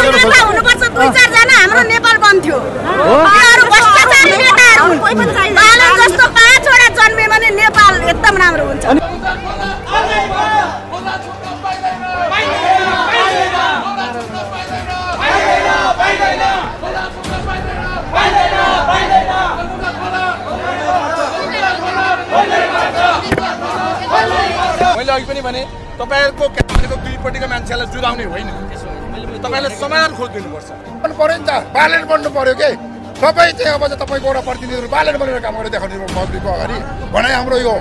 नेता हुनुपर्छ 2-4 जना हाम्रो नेपाल बन्थ्यो अरु भ्रष्टाचारी नेताहरु कोही पनि छैन बालन जस्तो 5 वटा जन्मे भने नेपाल एकदम राम्रो हुन्छ मैले अघि पनि भने तपाईहरुको क्याबिनेटको दुईपट्टिका मान्छेलाई जुदाउने होइन तपाईले समाधान खोजिदिनुपर्छ पर्यो नि त बालन बन्नु पर्यो के सबै चाहिँ अब चाहिँ तपाईको एउटा प्रतिनिधिहरु बालन बनेर काम गरेर देखाउने पब्लिकको अगाडि भनाइ हाम्रो यो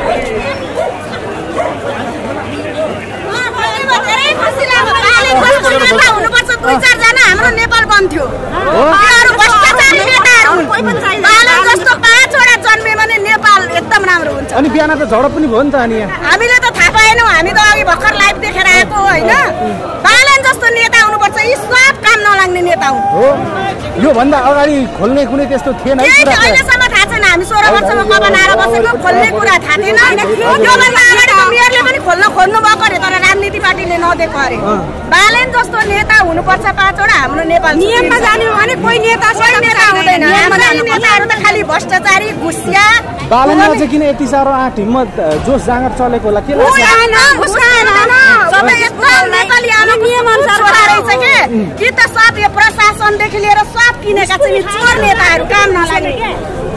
धेरै खुसी लाग्यो बालन जस्तो नेता हुनुपर्छ 2-4 जना हाम्रो नेपाल बन्थ्यो अरु भ्रष्टाचारी नेताहरु कोही पनि छैन बालन जस्तो 5 वटा जन्मे भने नेपाल एकदम राम्रो हुन्छ अनि बिहान त झडप पनि भयो नि त अनि हामीले त थाहा पाएनौँ हामी त अघि भर्खर लाइभ देखेर आएको हैन बालन जस्तो नेता हुनुपर्छ यी सब काम नलाग्ने नेता हो यो भन्दा अगाडि खोल्ने कुनै त्यस्तो थिएन है कुरा अहिलेसम्म थाहा छैन हामी 16 वर्षमा कमान आएर बसेको खोल्ने कुरा थाहा थिएन यो भन्दा अगाडिको मेयरले पनि खोल्नु भएको अरे तर राजनीति पार्टीले नदिएको अरे बालन जस्तो नेता हुनुपर्छ 5 वटा हाम्रो नेपाल नियममा जान्यो भने कोही नेता हुँदैन हाम्रो नेताहरु त खाली भ्रष्टाचारी घुसिया बालनमा चाहिँ किन यति साह्रो आँट हिम्मत जोस जाँगर चलेको होला के लाग्छ सबै एकदम नेपाली आमा नियम अनुसार रहेछ के त सब यो प्रशासनदेखि लिएर सब किनेका चाहिँ चोर नेताहरु काम नलाग्ने के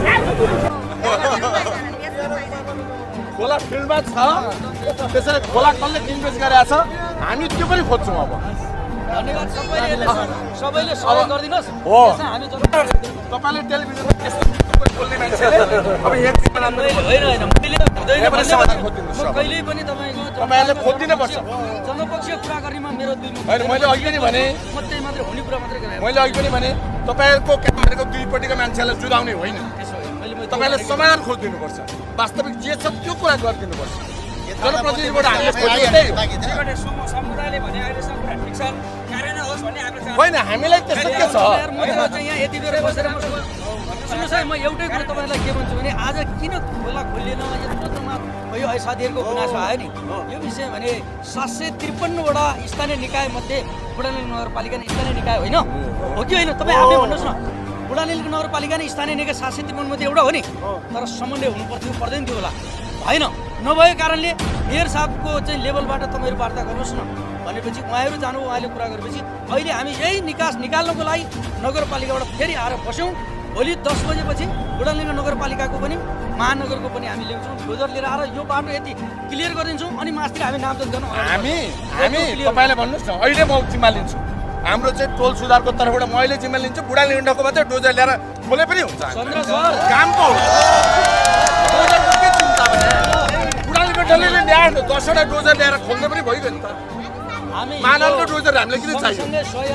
खोला फिल्डमा छ त्यसैले खोला कसले इन्भेस्ट गरेछ हामी त्यो पनि खोज्छौँ अब धन्यवाद सबैले सहयोग गरिदिनुस् हो हामी तपाईले टेलिभिजनमा त्यस्तो बोल्ने मान्छेले अब एक दिन हैन मैले हुँदैन कहिले पनि तपाईहरुले खोज्दिनै पर्छ जनपक्षीय कुरा गर्नेमा मेरो दुई हैन मैले अघि पनि भने मात्रै हुने कुरा मात्रै गरे मैले अघि पनि भने तपाईहरुको क्याबिनेटको दुईपट्टिका मान्छेलाई जुदाउने होइन तपाईले समाधान खोजिदिनुपर्छ वास्तविक जे छ त्यो कुरा गरिदिनुपर्छ जनप्रतिनिधिबाट हामीले खोजेकै समुदायले भने अहिलेसम्म कुरा ठिक छ कार्यान्वयन होस् भन्ने हाम्रो होइन हामीलाई त्यस्तो के छ म चाहिँ यहाँ यति बेर बसेर सुन्नुहोस् है म एउटै कुरा तपाईहरुलाई के भन्छु भने आज किन खोला खोलिएन यत्रोमा यो साथीहरुको गुनासो आयो नि यो विषय भने 753 वटा स्थानीय निकाय मध्ये बुढानील नगरपालिका नै स्थानीय निकाय होइन हो कि होइन तपाई आफै भन्नुस् न बुढानील नगरपालिका नै स्थानीय निकाय 753 मध्ये एउटा हो नि तर समन्वय हुनु पर्थ्यो पर्दैन थियो होला हैन नभएको कारणले मेयर साहबको चाहिँ लेभलबाट तपाईहरु वार्ता गर्नुस् न भनेपछि उहाँहरु जानु उहाँले कुरा गरेपछि अहिले हामी यही निकास निकाल्नको लागि नगरपालिकाबाट फेरि आएर बस्यौं भोलि 10 बजेपछि बुढालिङ्ग नगरपालिकाको पनि महानगरको पनि हामी ल्याउँछौँ डोजर लिएर आएर यो बाटो यति क्लियर गरिदिन्छौँ अनि मास्तिर हामी नामजद गर्नु हामी तपाईले भन्नुस् न अहिले म जिम्मा लिन्छु हाम्रो चाहिँ टोल सुधारको तर्फबाट मैले जिम्मा लिन्छु बुढालिङ्गको मात्रै डोजर ल्याएर खोले पनि हुन्छ कामको डोजरको के चिन्ता भने बुढालिङ्गले ल्याएर 10 वटा डोजर ल्याएर खोल्ने पनि भइगयो नि त मानवको डोजर हामीले किन चाहियो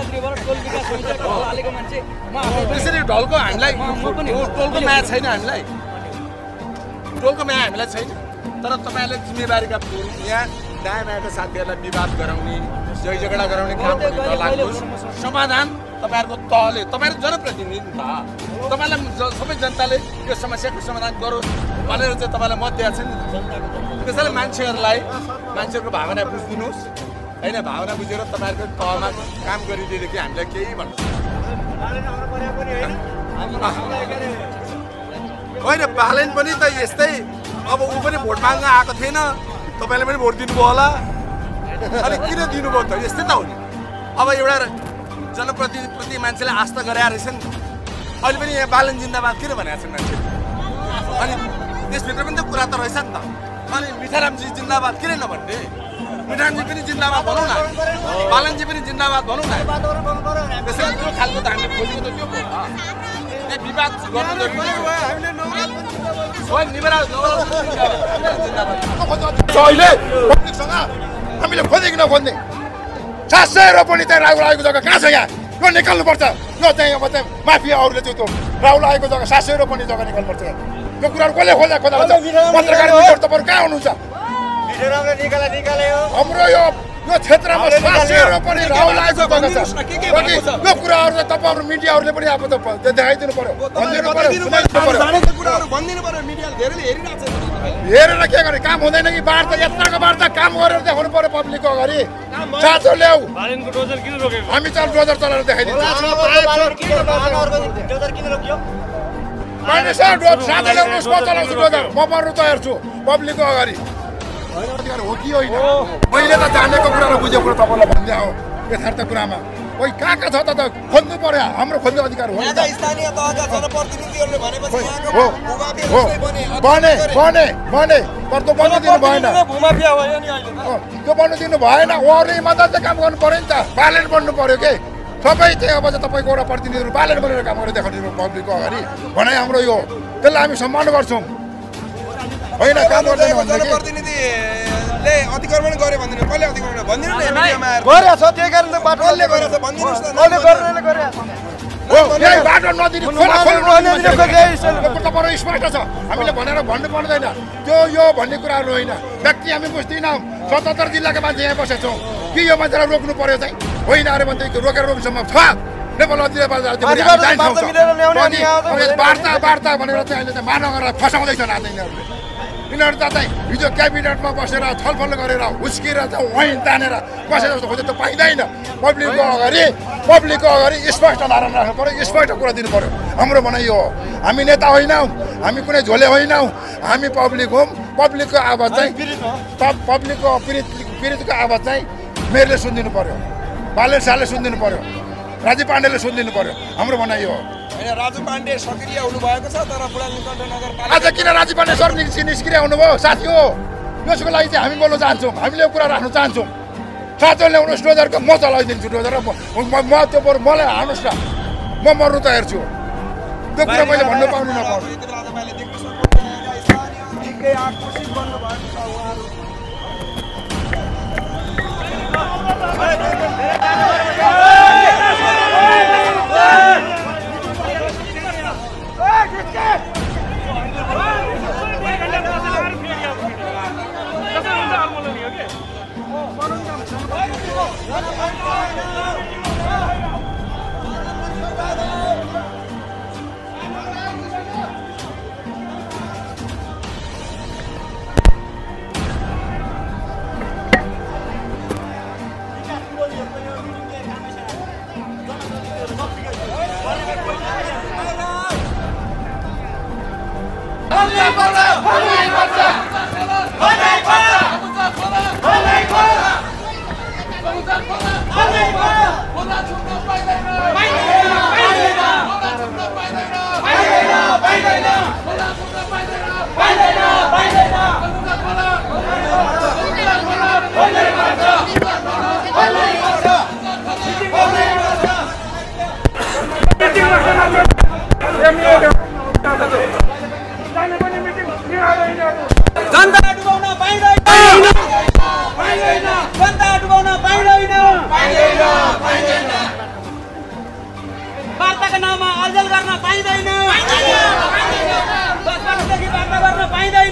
त्यसरी ढलको हामीलाई टोलको माया छैन हामीलाई टोलको माया हामीलाई छैन तर तपाईहरुले जिम्मेवारीका यहाँ दायाँ मायाका साथीहरुलाई विवाद गराउने जय झगडा गराउने काम नलाग्नुहोस् समाधान तपाईहरुको तहले तपाईहरु जनप्रतिनिधि त तपाईलाई सबै जनताले यो समस्याको समाधान गरोस् भनेर चाहिँ तपाईलाई मत दिएको छ नि त्यसैले मान्छेहरुको भावना बुझ्दिनुस् हैन भावना बुझेर तपाईहरुको तहमा काम गरिदिएदेखि हामीलाई केही भन्नु होइन बालन पनि त यस्तै अब ऊ पनि भोट माग्न आएको थिएन तपाईले पनि भोट दिनुभयो होला अनि किन दिनुभयो त यस्तै त हो नि अब एउटा जनप्रतिनिधिप्रति मान्छेले आस्था गराएर रहेछ नि अहिले पनि यहाँ बालन जिन्दाबाद किन भनेको छन् मान्छे अनि त्यसभित्र पनि त कुरा त रहेछ नि त अनि मिठारामजी जिन्दाबाद किन नभन्ने मिठारामजी पनि जिन्दाबाद भनौँ न बालनजी पनि जिन्दाबाद भनौँ न त्यसैले त्यो खालको त हामीले खोजेको त त्यो भयो यहाँ विवाद गर्नु जरुरी अहिले पब्लिकसँग हामीले खोजेको नखोज्ने 700 रुपैयाँ चाहिँ राहुल आएको जग्गा कहाँ छ यहाँ यो निकाल्नुपर्छ यो चाहिँ अब चाहिँ माफियाहरूले चाहिँ त्यो राहुल आएको जग्गा 700 रुपैयाँ जग्गा निकाल्नुपर्छ यो कुराहरू कसले खोजा पत्रकार मिटर तपाईहरु कहाँ हुनुहुन्छ हाम्रो यो यो क्षेत्रमा स्वास्थ्यमा पनि राउ लागेको जग्गा छ यो कुराहरु चाहिँ तपाईहरु मिडियाहरुले पनि अब त देखाइदिनु पर्यो भनिदिनु पर्यो जानेको कुराहरु भनिदिनु पर्यो मिडियाले धेरैले हेरिरहेछ हेरेर के गर्ने काम हुँदैन कि वार्ता यत्रोको वार्ता काम गरेर देखाउनु पर्यो पब्लिकको अगाडि चाचो ल्याऊ बालेनको डोजर किन रोकेको हामी चाहिँ डोजर चलाएर देखाइदिन्छौँ मानिस साथै ल्याउनुहोस् म चलाउँछु डोजर म पर्नु तयार छु पब्लिकको अगाडि हो कि होइन मैले त जानेको कुरालाई बुझेको कुरा तपाईँलाई भन्दै हो यथार्थ कुरामा ओइ कहाँ छ त खोज्नु पर्यो हाम्रो खोज्ने अधिकार हो स्थानीय तहका जनप्रतिनिधिहरूले भनेपछि बने तर त्यो बन्नु दिनु भएन भूमाफिया भयो नि अहिले त्यो बन्नु दिनु भएन उहाँहरूले इमान्दारले काम गर्नु पर्यो नि त बालेन बन्नु पर्यो के सबै चाहिँ अब चाहिँ तपाईँको एउटा प्रतिनिधिहरू बालेन बनेर काम गरेर देखाउनु पब्लिकको अगाडि भनाइ हाम्रो यो त्यसलाई हामी सम्मान गर्छौँ होइन काम गर्दैन जनप्रतिनिधिले अतिक्रमण गर्यो भन्दैन कसले अतिक्रमण भन्दिनु न मिडियामा गरे छ त्यही कारण त बाटो कसले गरेछ भन्दिनुस् न कसले गर्नेले गरे हो यही बाटो नदिनु खोला खोल्नु तपाईहरु स्पष्ट छ हामीले भनेर भन्नु पर्दैन त्यो यो भन्ने कुराहरु होइन व्यक्ति हामी बुझ्दैनौँ 77 जिल्लाका मान्छे यहाँ बसेका छौँ कि यो मान्छेलाई रोक्नु पर्यो चाहिँ होइन अरे भने रोकेर रोक्नु सम्भव छ नेपाल वार्ता भनेर चाहिँ अहिले चाहिँ महानगरलाई फसाउँदैछ नाच्दैनहरूले यिनीहरू चाहिँ हिजो क्याबिनेटमा बसेर छलफल गरेर हुस्किएर चाहिँ वहीँ तानेर बसेर जस्तो खोज्यो त्यो पाइँदैन पब्लिकको अगाडि स्पष्ट नारा राख्नु पर्यो स्पष्ट कुरा दिनु पर्यो हाम्रो भनाइ यो हो हामी नेता होइनौँ हामी कुनै झोले होइनौँ हामी पब्लिक हौँ पब्लिकको आवाज चाहिँ पब्लिकको पीडितको आवाज चाहिँ मेयरले सुनिदिनु पर्यो बालेन शाहले सुनिदिनु पर्यो राजीव पाण्डेले सुनिदिनु पर्यो हाम्रो भनाइ यो हो हैन राजु पाण्डे सक्रिय हुनु भएको छ तर बुढानीकण्ठ नगरपालिका आज किन राजीव पाण्डे सर निष्क्रिय हुनुभयो साथी हो यसको लागि चाहिँ हामी बोल्न चाहन्छौँ हामीले यो कुरा राख्न चाहन्छौँ साँचो ल्याउनुहोस् डोजरको म चलाइदिन्छु डोजर म त्यो बरु मलाई हाल्नुहोस् न म मर्नु तयार छु त्यो कुरा मैले भन्नु पाउनु नपाउनु वार्ताको नाममा अल्झल गर्न पाइँदैन दसदेखि वार्ता गर्न पाइँदैन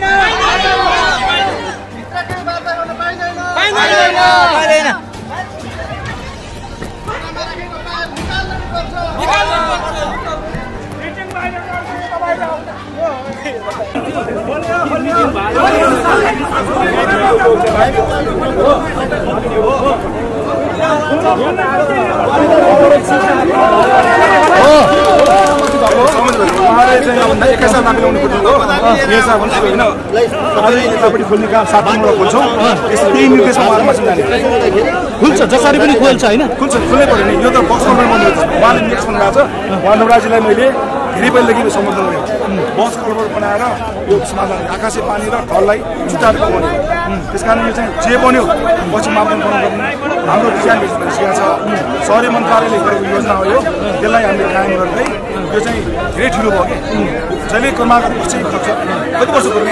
खोल्ने काम 7 दिनमा खोल्छौँ त्यही निर्देशमा खुल्छ जसरी पनि खोल्छ होइन खुल्छ खुल्नै पर्यो नि यो त बक्स कम्पनी बन्द उहाँले निर्देश भन्नुभएको छ उहाँ नवराजीलाई मैले धेरै पहिलेदेखि समर्थन गरेँ बस कल्भर बनाएर यो समाधान आकाशे पानी र ढललाई जुटाएर बन्यो त्यस कारण यो चाहिँ जे बन्यो पछि मापन गर्नु हाम्रो डिजाइन सिकेको छ शहरी मन्त्रालयले गरेको योजना हो यो त्यसलाई हामीले कायम गर्दै यो चाहिँ धेरै ठुलो भयो कि जहिले क्रमागत पछि खर्च कति वर्ष पुग्ने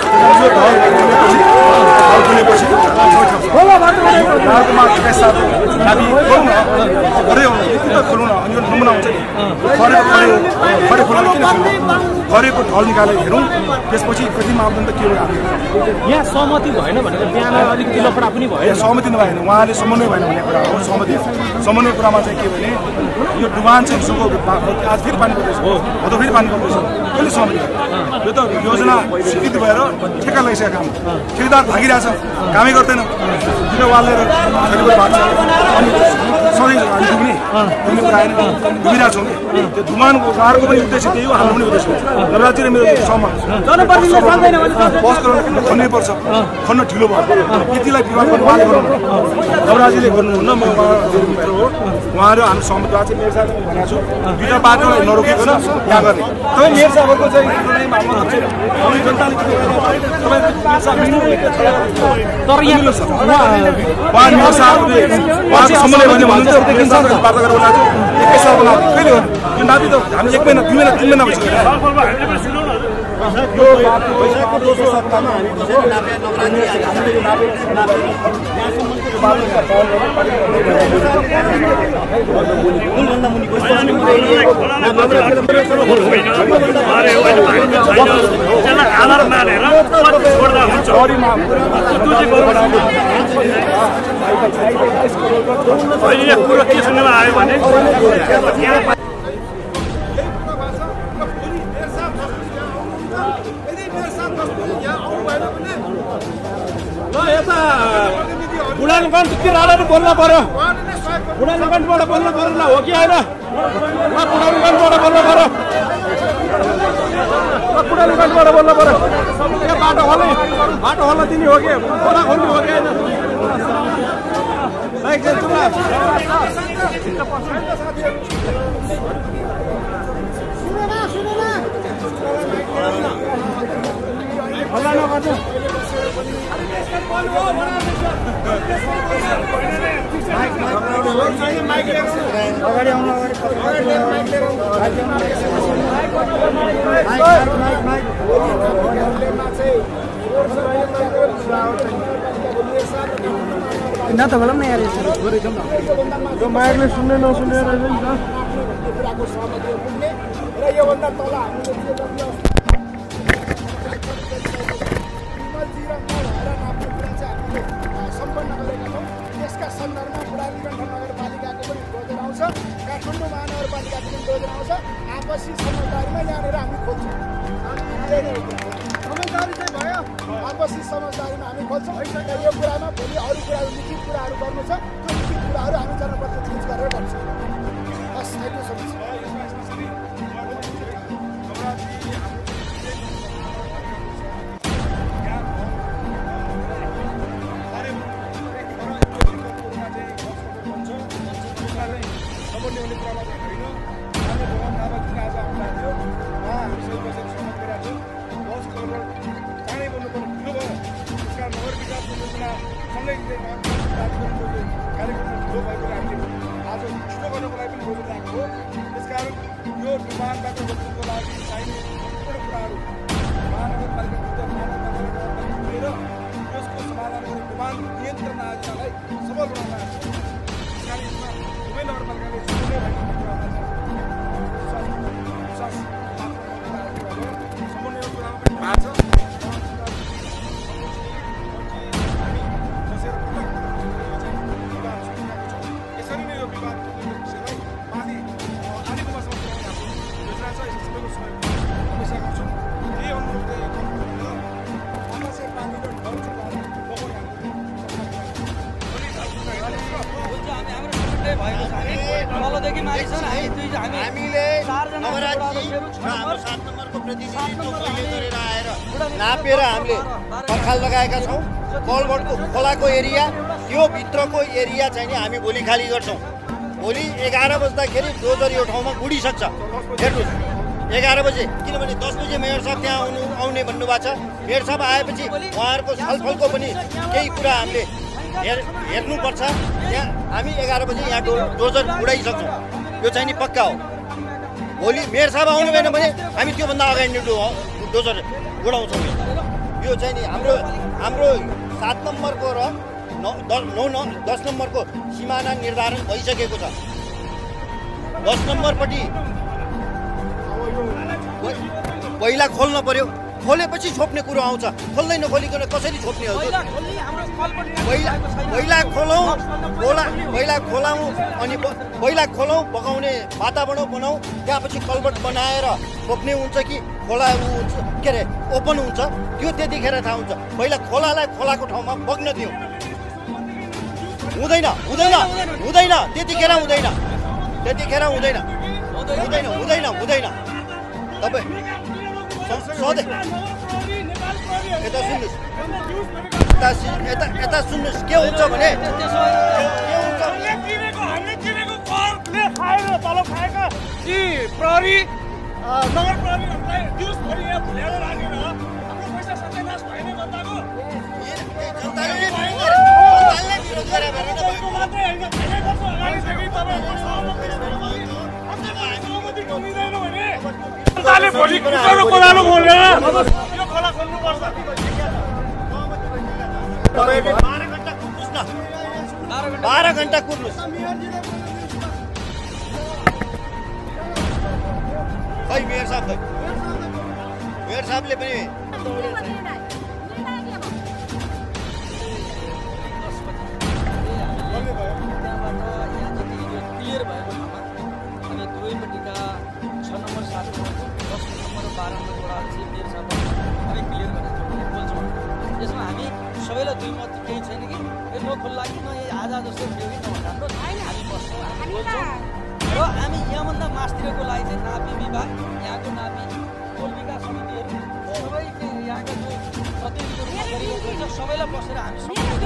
खरेको ढल निकालेर हेरौँ त्यसपछि कति मापदण्ड के हो यहाँ सहमति भएन भनेर बिहान अलिकति लफडा पनि भयो सहमति नभएन उहाँले समन्वय भएन भन्ने कुरा हो समन्वय कुरामा चाहिँ के भने यो डुबान चाहिँ हिजोको आज फेरि पानी पर्दैछ हो त फेरि पानी पर्दैछ कसले सहमति यो त योजना स्वीकृति भएर ठेक्का लगाइसकेको काम ठेकेदार भागिरहेछ कामै गर्दैन किन वालेर अनि सधैँ हामी डुब्ने कुरा आएन डुबिरहेको छौँ त्यो धुमानको उहाँहरूको पनि उद्देश्य त्यही हो हाम्रो पनि उद्देश्य नवराजी र मेरो सहमत खन्नै पर्छ खन्न ढिलो भयो यतिलाई विवाद गर्नु उहाँले गर्नु नवराजीले गर्नुहुन्न म उहाँहरू हाम्रो सहमत भएको चाहिँ मेरो साथ भनेको छु दुईवटा बाटोलाई नरोकिकन यहाँ गर्ने तपाईँ मेयर साहबहरूको चाहिँ जनताले तर यहाँ मेयर साहबले उहाँको समन्वय भन्ने भन्नुहुन्छ वार्ता गरेर बोलाएको एकै साल बनाएको कहिले गर्नु यो नापी त हामी 1 महिना 2 महिना 3 महिना भइसक्यो यो पैसाको दोस्रो सप्ताहमा हामी कसरी नाप्या नवराजी आधार मानेर छोड्दा हुन्छ अहिले कुरो के सुन्नमा आयो भने बुढानुगञ्ज के रालेर बोल्न पर्यो बुढानुगञ्जबाट बोल्नु पर्यो हो कि होइन बुढानुगञ्जबाट बोल्नु पर्यो बुढानुगञ्जबाट बोल्नु पर्यो यो बाटो होला दिने हो कि खोला खोल्ने हो कि अगाडि आउनु तपाईँलाई पनि यहाँ यो माइकले सुन्ने नसुन्ने रहेछ नि र योभन्दा तल हामीले सम्पन्न गरेका छौँ यसका सन्दर्भमा बुढानीगण्ठ नगरपालिकाको पनि डोजर आउँछ काठमाडौँ महानगरपालिकाको पनि डोजर आउँछ आपसी समझदारीमा यहाँनिर हामी खोज्छौँ समझदारी चाहिँ भयो आपसी समझदारीमा हामी खोज्छौँ यो कुरामा भोलि अरू कुराहरू लिखित कुराहरू गर्नु छ त्यो लिखित कुराहरू हामी जनप्रतिनिधि गरेर गर्छौँ बस अहिले समस्या नापेर हामीले पर्खाल लगाएका छौँ कलबटको खोलाको एरिया त्यो भित्रको एरिया चाहिँ नि हामी भोलि खाली गर्छौँ भोलि 11 बज्दाखेरि डोजर यो ठाउँमा उडिसक्छ हेर्नुहोस् 11 बजे किनभने 10 बजे मेयर साहब त्यहाँ आउने भन्नुभएको छ मेयर साहब आएपछि उहाँहरूको छलफलको पनि केही कुरा हामीले हेर्नुपर्छ त्यहाँ हामी 11 बजे यहाँ डोजर उडाइसक्छौँ यो चाहिँ नि पक्का हो भोलि मेयर साहब आउनु भएन भने हामी त्योभन्दा अगाडि नै डोजर उडाउँछौँ। यो चाहिँ नि हाम्रो 7 नम्बरको र 10 नम्बरको सिमाना निर्धारण भइसकेको छ। 10 नम्बरपट्टि पहिला खोल्न पर्यो, खोलेपछि छोप्ने कुरो आउँछ। खोल्दै नखोलिकन कसरी छोप्ने हो? पहिला खोलौँ बगाउने वातावरण बनाऊ, त्यहाँपछि कल्भर्ट बनाएर छोप्ने हुन्छ कि खोला के अरे ओपन हुन्छ त्यो त्यतिखेर थाहा हुन्छ। पहिला खोलालाई खोलाको ठाउँमा बग्न दिउँ। हुँदैन त्यतिखेर हुँदैन तपाईँ सधैँ यता सुन्नुहोस् के हुन्छ भने भोलि कोलालो खोलेर यो खोला खोल्नुपर्छ। 12 घण्टा कुर्नुहोस्। खै मेयर साहबले पनि क्लियर भएको ठाउँमा अनि दुवैपट्टिका 6 नम्बर 7 नम्बर 10 नम्बर र 12 नम्बर वडाहरू चाहिँ मेयर साहब हामी क्लियर गरेर बोल्छौँ। यसमा हामी सबैलाई दुई मत केही छैन कि नखोल्ला कि न आज जस्तो थियो कि नभन्दा हामी बस्छौँ, हामी बोल्छौँ र हामी यहाँभन्दा मास्तिरको लागि चाहिँ नापी विभाग, यहाँको नापी टोल विकास समितिहरू सबै यहाँका जो प्रतिनिधिहरू गरिएको छ सबैलाई बसेर हामी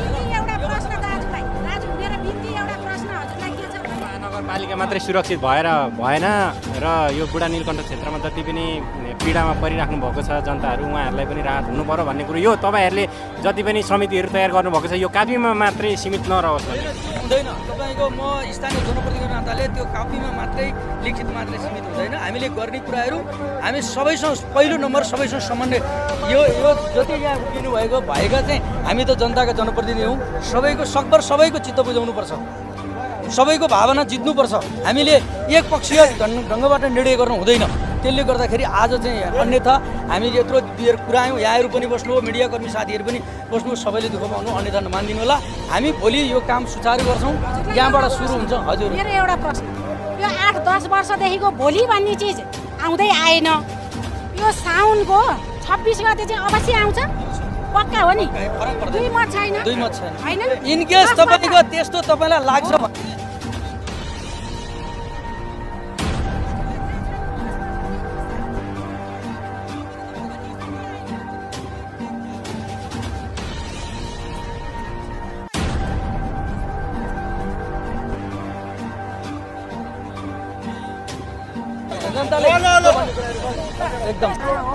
महानगरपालिका मात्रै सुरक्षित भएन र यो बुढा नीलकण्ठ क्षेत्रमा जति पनि पीडामा परिराख्नु भएको छ जनताहरू उहाँहरूलाई पनि राहत हुनु पर्यो भन्ने कुरो यो तपाईँहरूले जति पनि समितिहरू तयार गर्नुभएको छ यो कापीमा मात्रै सीमित नरहोस्। हुँदैन तपाईँको म स्थानीय जनप्रतिनिधिको नाताले त्यो कापीमा मात्रै लिखित मात्रै सीमित हुँदैन। हामीले गर्ने कुराहरू हामी सबैसँग पहिलो नम्बर सबैसँग समन्वय यो जति यहाँ उभिनु भएका चाहिँ हामी त जनताका जनप्रतिनिधि हौँ। सबैको सकभर सबैको चित्त बुझाउनुपर्छ, सबैको भावना जित्नुपर्छ। हामीले एक पक्षीय ढङ्गबाट निर्णय गर्नु हुँदैन। त्यसले गर्दाखेरि आज चाहिँ अन्यथा हामी यत्रो कुरा आयौँ, यहाँहरू पनि बस्नु हो, मिडियाकर्मी साथीहरू पनि बस्नु, सबैले दुःख पाउनु, अन्यथा नमानिदिनु होला। हामी भोलि यो काम सुचारू गर्छौँ, यहाँबाट सुरु हुन्छ। हजुर मेरो एउटा प्रश्न, यो 8-10 वर्षदेखिको भोलि भन्ने चिज आउँदै आएन। यो साउनको 26 गते चाहिँ अवश्य आउँछ, पक्का हो नि? दुई मत छैन हैन। इनकेस तपाईँको त्यस्तो तपाईँलाई लाग्छ एकदम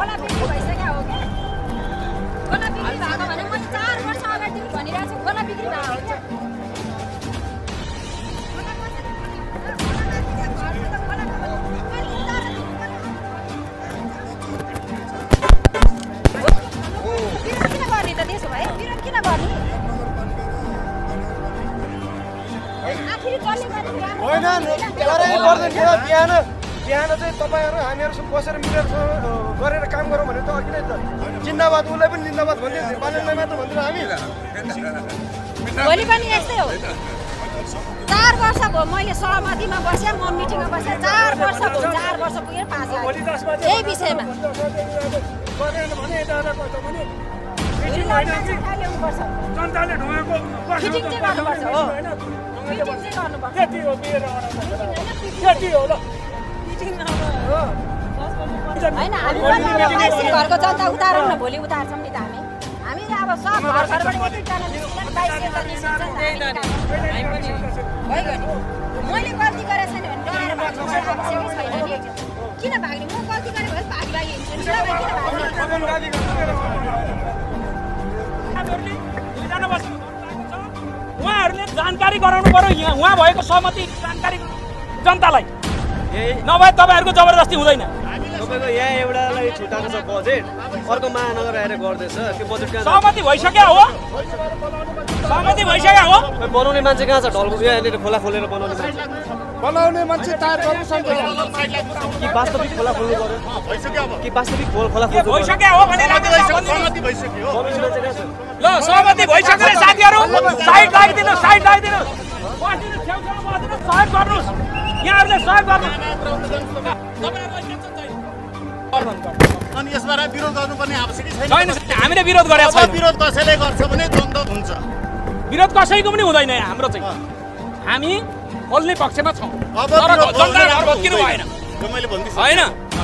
बिहान चाहिँ तपाईँहरू हामीहरू बसेर मिलेर गरेर काम गरौँ भने त अघि नै त जिन्दाबाद उसलाई पनि जिन्दाबाद भन्दै बालनलाई मात्र भन्दैन हामी। भोलि पनि यस्तै हो। 4 वर्ष भयो मैले सहमतिमा बसेँ, म मिटिङमा बसेँ 4 वर्ष भयो। 4 वर्ष पुगेर 5 लाग्यो यही विषयमा। जनताले ढुङ्गाको फिटिङ चाहिँ गर्नुपर्छ हो, फिटिङ चाहिँ गर्नुपर्छ। त्यति हो मेरो त्यति हो ल। होइन हामी पनि घरको जनता उतारौँ न, भोलि उतार्छौँ नि त हामी। हामीले अब सब घरबाट एक-एकजना निस्किन्छ, 22 निस्किन्छ। भइगयो नि, मैले गल्ती गरेको छैन भने डराएर भाग्नु आवश्यकै छैन नि। किन भाग्ने? म गल्ती गरेँ भने भागी हिँड्छु नि, किन भाग्ने? उहाँहरूले जानकारी गराउनु पर्यो, यहाँ उहाँ भएको सहमति जानकारी जनतालाई नभए तपाईँहरूको जबरजस्ती हुँदैन। तपाईँको यहाँ एउटालाई छुट्याएको छ बजेट, अर्को महानगर आएर गर्दैछ, त्यो बजेट कहाँ सहमति भइसक्यो हो, सहमति भइसक्यो हो। बनाउने मान्छे कहाँ छ? ढल्को यहाँनिर खोला खोलेर बनाउने मान्छे तयार गर्नु सक्छ कि वास्तविक खोला खोल्नु पर्यो? कि वास्तविक खोला खोल्नु भइसक्यो हो भने सहमति भइसक्यो। ल सहमति भइसक्यो रे साथीहरू, साइड लगाइदिनु, साइड लगाइदिनु, बसिनु, छेउछाउ बसिनु, सहयोग गर्नुहोस्, यहाँहरूले सहयोग गर्नुहोस्। अनि यसबाट विरोध गर्नुपर्ने आवश्यक छैन, हामीले विरोध गरेका छैनौँ। विरोध कसैले गर्छ भने द्वन्द्व हुन्छ। विरोध कसैको पनि हुँदैन हाम्रो चाहिँ, हामी खोल्ने पक्षमा छौँ। तर जनता भत्किनु भएन होइन,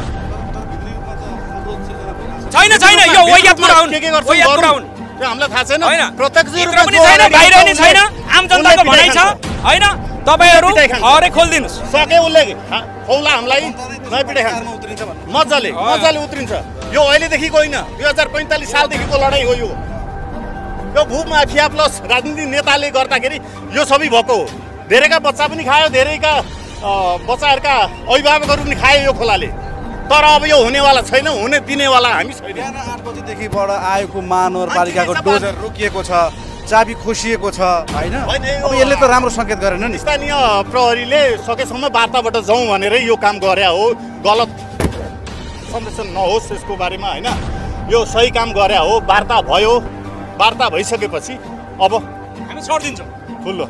छैन छैन, यो वाहियात कुरा हुन्, वाहियात कुरा हुन्। त्यो हामीलाई थाहा छैन, होइन प्रत्यक्ष भित्र पनि छैन, बाहिर पनि छैन, आम जनताको भनाइ छ होइन। तपाईँहरू हरेक खोलिदिनुहोस्। सके उसले खौला हामीलाई नपिटाइ खान्छ मजाले मजाले उत्रिन्छ। यो अहिलेदेखिको होइन, 2045 सालदेखिको लडाइँ हो। यो भूमाफिया प्लस राजनीतिक नेताले गर्दाखेरि यो सबै भएको हो। धेरैका बच्चा पनि खायो, धेरैका बच्चाहरूका अभिभावकहरू पनि खायो यो खोलाले। तर अब यो हुनेवाला छैन, हुने दिनेवाला हामी छैन। बिहान 8 बजेदेखिबाट आएको महानगरपालिकाको डोजर रोकिएको छ, चाबी खोसिएको छ होइन। अब यसले त राम्रो सङ्केत गरेन नि। स्थानीय प्रहरीले सकेसम्म वार्ताबाट जाउँ भनेर यो काम गरे हो। गलत संरक्षण नहोस् यसको बारेमा होइन, यो सही काम गरे हो। वार्ता भयो, वार्ता भइसकेपछि अब हामी छोडिदिन्छौँ खुल्ला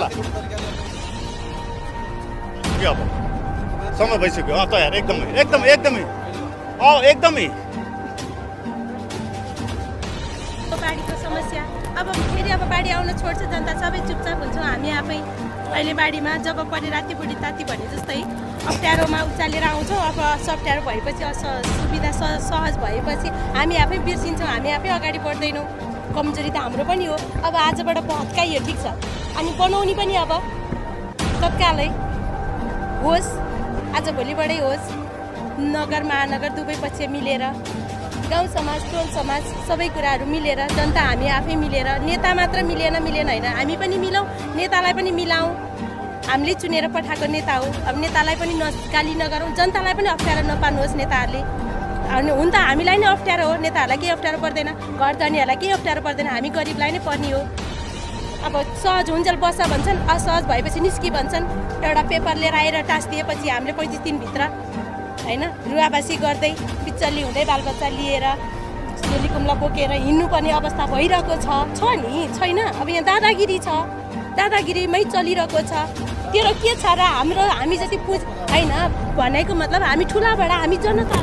के अब समय भइसक्यो। तयार एकदमै एकदमै एकदमै एकदमै बाढीको समस्या अब फेरि अब बाढी आउन छोड्छ, जनता सबै चुपचाप हुन्छौँ हामी आफै। अहिले बाढीमा जब परे राति बुढी ताती भने जस्तै अप्ठ्यारोमा उचालेर आउँछौँ। अब सप्ठ्यारो भएपछि सुविधा सहज भएपछि हामी आफै बिर्सिन्छौँ, हामी आफै अगाडि बढ्दैनौँ। कमजोरी त हाम्रो पनि हो। अब आजबाट भत्काइयो ठिक छ, अनि बनाउने पनि अब तत्कालै होस्, आज भोलिबाटै होस्। नगर महानगर दुवै पक्ष मिलेर, गाउँ समाज टोल समाज सबै कुराहरू मिलेर, जनता हामी आफै मिलेर, नेता मात्र मिलेन होइन, हामी पनि मिलौँ, नेतालाई पनि मिलाउँ। हामीले चुनेर पठाएको नेता हो, अब नेतालाई पनि गाली नगरौँ, जनतालाई पनि अप्ठ्यारो नपार्नुहोस् नेताहरूले। अनि हुन त हामीलाई नै अप्ठ्यारो हो, नेताहरूलाई केही अप्ठ्यारो पर्दैन, घर धनीहरूलाई केही अप्ठ्यारो पर्दैन, हामी गरिबलाई नै पर्ने हो। अब सहज हुन्जेल बस्छ भन्छन्, असहज भएपछि निस्कि भन्छन्। एउटा पेपर लिएर आएर टाँसिदिएपछि हामीले 35 दिनभित्र होइन रुवाबासी गर्दै बिचल्ली हुँदै बालबच्चा लिएर झोली कुम्ला बोकेर हिँड्नुपर्ने अवस्था भइरहेको छ नि, छैन? अब यहाँ दादागिरी छ, दादागिरीमै चलिरहेको छ। तेरो के छ र हामी जति पुज होइन भनेको मतलब हामी ठुलाबाट हामी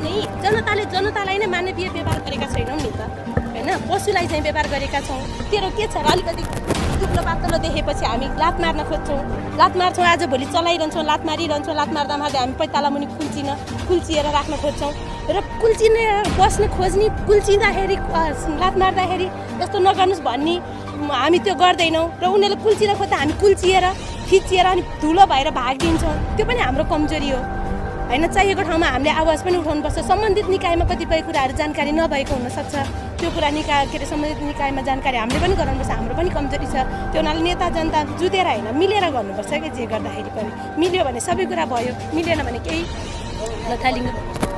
जनतालाई नै मानवीय व्यवहार गरेका छैनौँ नि त होइन, पशुलाई चाहिँ व्यवहार गरेका छौँ। तेरो के छ र अलिकति दुब्लो पातलो देखेपछि हामी लात मार्न खोज्छौँ, लात मार्छौँ, आज भोलि चलाइरहन्छौँ, लात मारिरहन्छौँ। लात मार्दा हामी पैताला मुनि कुल्चिएर राख्न खोज्छौँ र कुल्चिएर बस्न खोज्ने, कुल्चिँदाखेरि लात मार्दाखेरि यस्तो नगर्नुहोस् भन्ने हामी त्यो गर्दैनौँ। र उनीहरूले कुल्चिएर खोज्दा हामी कुल्चिएर खिचिएर अनि धुलो भएर भागिदिन्छौँ। त्यो पनि हाम्रो कमजोरी हो होइन। चाहिएको ठाउँमा हामीले आवाज पनि उठाउनुपर्छ। सम्बन्धित निकायमा कतिपय कुराहरू जानकारी नभएको हुनसक्छ, त्यो कुरा सम्बन्धित निकायमा जानकारी हामीले पनि गराउनुपर्छ, हाम्रो पनि कमजोरी छ। त्यो हुनाले नेता जनता जुटेर होइन मिलेर गर्नुपर्छ कि जे गर्दाखेरि पनि। मिल्यो भने सबै कुरा भयो, मिलेन भने केही नथालिङ्ग।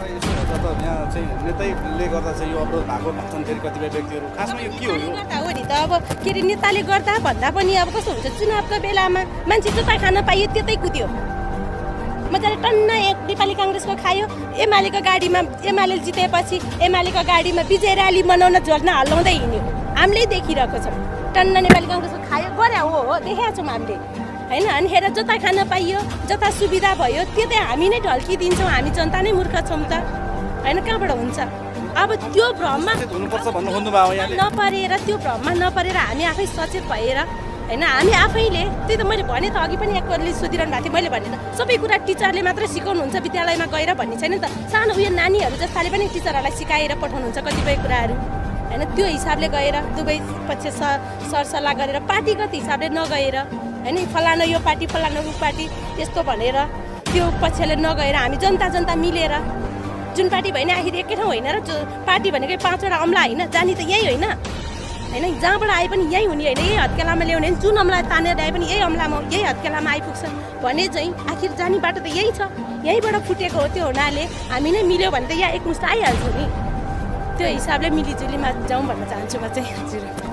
यहाँ चाहिँ नेतैले गर्दा चाहिँ यो अवरोध भएको भन्छन् फेरि कतिपय व्यक्तिहरू। खासमा यो के हो नि त? अब के अरे नेताले गर्दा भन्दा पनि अब कस्तो हुन्छ, चुनावको बेलामा मान्छे जुत्ता खान पाइयो त्यतै कुद्यो, मजाले टन्न एक नेपाली काङ्ग्रेसको खायो। एमालेको गाडीमा एमाले जितेपछि एमालेको गाडीमा विजय र्याली मनाउन झोल्न हल्लाउँदै हिँड्यो, हामीले देखिरहेको छौँ। टन्न नेपाली काङ्ग्रेसको खायो गरे हो देखेका छौँ हामीले होइन। अनि हेर जता खान पाइयो, जता सुविधा भयो त्यतै हामी नै ढल्किदिन्छौँ, हामी जनता नै मूर्ख छौँ त होइन। कहाँबाट हुन्छ? अब त्यो भ्रममा नपरेर, त्यो भ्रममा नपरेर हामी आफै सचेत भएर होइन, हामी आफैले त्यही त मैले भने त अघि पनि एक कोरले सोधिरहनु भएको थियो, मैले भने त सबै कुरा टिचरले मात्र सिकाउनुहुन्छ विद्यालयमा गएर भन्ने छैन नि त। सानो उयो नानीहरू जस्ताले पनि टिचरहरूलाई सिकाएर पठाउनुहुन्छ कतिपय कुराहरू होइन। त्यो हिसाबले गएर दुवै पक्ष सरसल्लाह गरेर पार्टीगत हिसाबले नगएर होइन, फलानु यो पार्टी फलानु ऊ पार्टी यस्तो भनेर त्यो पक्षले नगएर हामी जनता मिलेर जुन पार्टी भएन आखिर एकै ठाउँ होइन र, जो पार्टी भनेको 5वटा अम्ला होइन, जाने त यही होइन होइन जहाँबाट आए पनि यहीँ हुने होइन यही हत्केलामा ल्याउने होइन जुन अमला तानेर आए पनि यही अमलामा यही हत्केलामा आइपुग्छ भने चाहिँ आखिर जाने बाटो त यही छ यहीँबाट फुटेको हो त्यो हुनाले हामी नै मिल्यो भने त यहाँ एकमुष्ट आइहाल्छ नि त्यो हिसाबले मिलिजुलीमा जाउँ भन्न चाहन्छु म चाहिँ हजुर